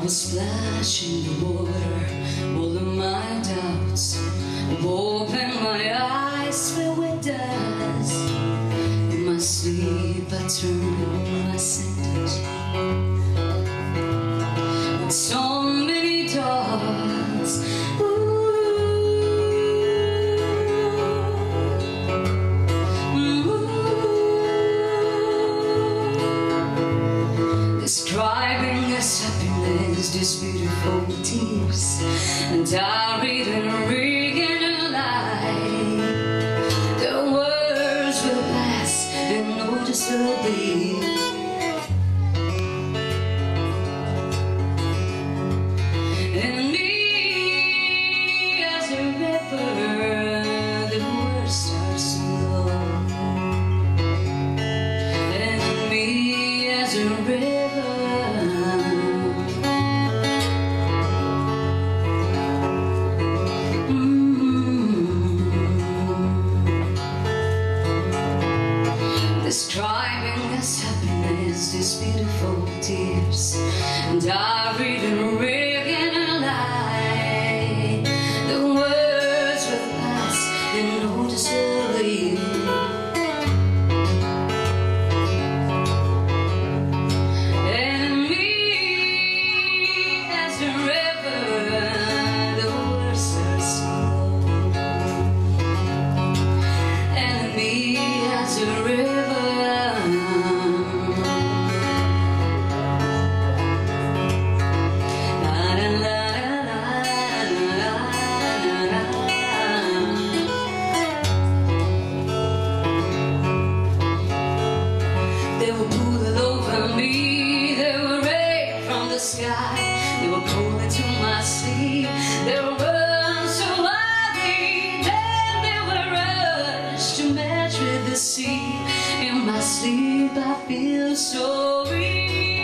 a splash in the water, all of my doubts. Open my eyes, filled with dust. In my sleep I turn my sentence. With so many doors, describing this happiness, these beautiful tears, and I read and realize the words will pass and noticeably. And me as a river, the words start slow. And me as a river, describing this happiness, these beautiful tears, and I read and realize the words will pass unnoticeably. And me as a river, the words are slow. And me as a river, they were pulling over me, they were rain from the sky, they were pulling to my sleep, they were run so wildly, then they were rushed to match with the sea. In my sleep I feel so real.